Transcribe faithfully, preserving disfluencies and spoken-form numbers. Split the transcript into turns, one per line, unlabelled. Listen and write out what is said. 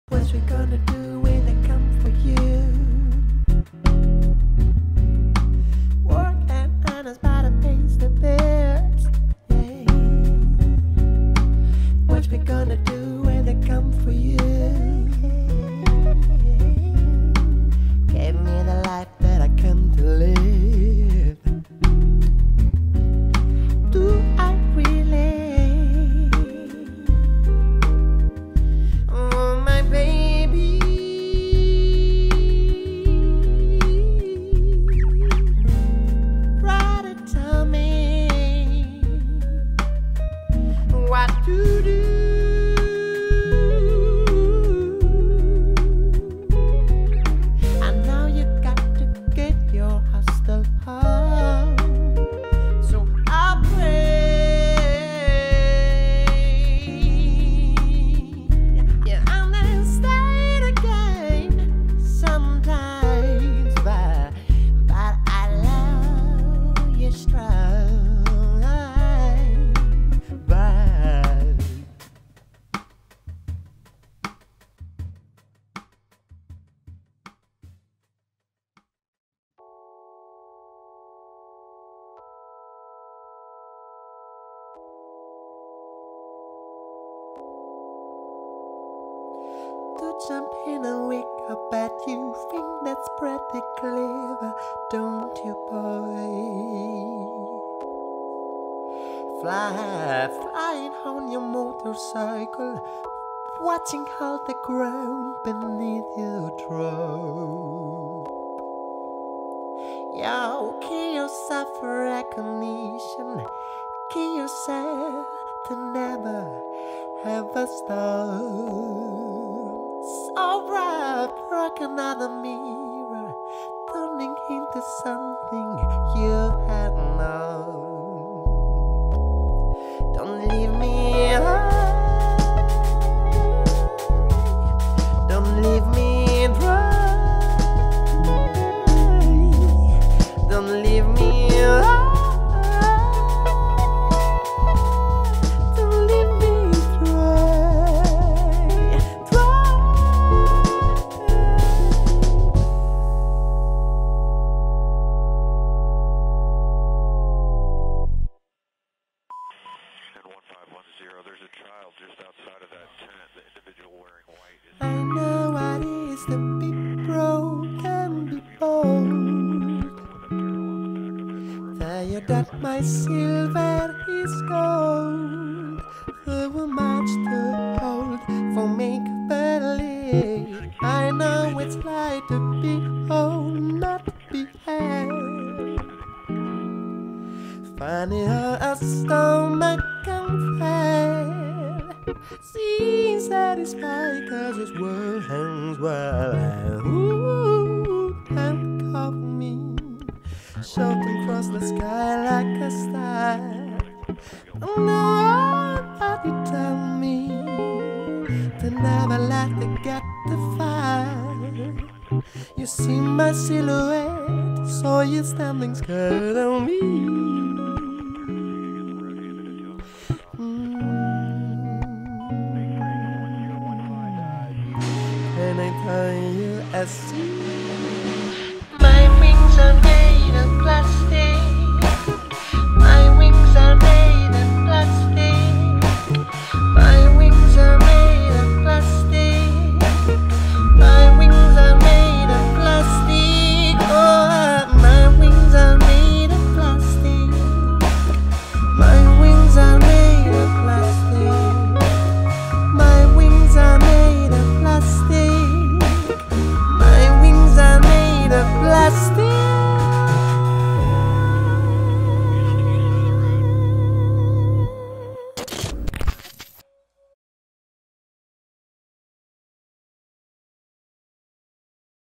What you gonna do when they come for you? Work and earnest by the pays the bills. Yeah. What we gonna do when they come for you? Give me the life that I come to live. Do I really? Oh, my baby. Try to tell me what to do. I know you got to get your hustle home. So I pray you understand again sometimes, but, but I love you strong, but to jump in a wig, I bet you think that's pretty clever, don't you, boy? Fly, flying on your motorcycle, watching how the ground beneath you drove. Yo, kill yourself for recognition, kill yourself to never ever stop. So bright, broke another mirror, turning into something you had known. Don't leave me high, don't leave me dry, don't leave me high.
There's a child just outside of that tent. The individual wearing white is...
I know what it is to be broke and be bold. Tell you that my silver is gold. Who will much to hold for make believe? I know it's like to be whole, not be held. Funny how a stomach can fail. Seems satisfied cause his world hangs well. And who can cover me? Shooting across the sky like a star. Nobody tell me to never let it get the fire. You see my silhouette, so you're standing scared of me. Can I tell you a secret?